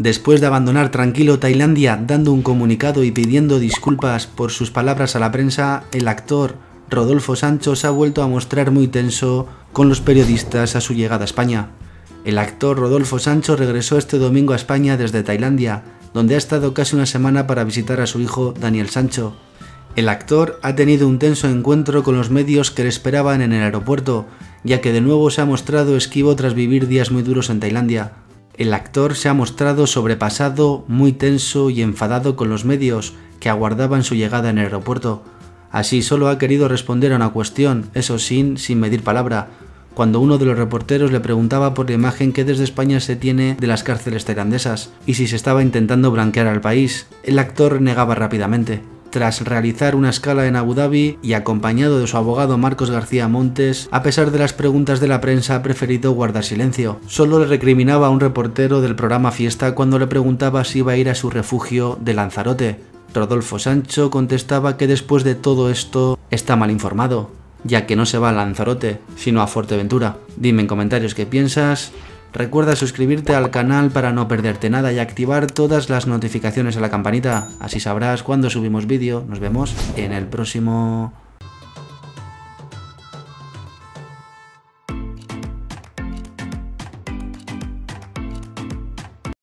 Después de abandonar tranquilo Tailandia dando un comunicado y pidiendo disculpas por sus palabras a la prensa, el actor Rodolfo Sancho se ha vuelto a mostrar muy tenso con los periodistas a su llegada a España. El actor Rodolfo Sancho regresó este domingo a España desde Tailandia, donde ha estado casi una semana para visitar a su hijo Daniel Sancho. El actor ha tenido un tenso encuentro con los medios que le esperaban en el aeropuerto, ya que de nuevo se ha mostrado esquivo tras vivir días muy duros en Tailandia. El actor se ha mostrado sobrepasado, muy tenso y enfadado con los medios que aguardaban su llegada en el aeropuerto. Así solo ha querido responder a una cuestión, eso sin medir palabra, cuando uno de los reporteros le preguntaba por la imagen que desde España se tiene de las cárceles tailandesas y si se estaba intentando blanquear al país. El actor negaba rápidamente. Tras realizar una escala en Abu Dhabi y acompañado de su abogado Marcos García Montes, a pesar de las preguntas de la prensa ha preferido guardar silencio. Solo le recriminaba a un reportero del programa Fiesta cuando le preguntaba si iba a ir a su refugio de Lanzarote. Rodolfo Sancho contestaba que después de todo esto está mal informado, ya que no se va a Lanzarote, sino a Fuerteventura. Dime en comentarios qué piensas. Recuerda suscribirte al canal para no perderte nada y activar todas las notificaciones a la campanita, así sabrás cuando subimos vídeo. Nos vemos en el próximo.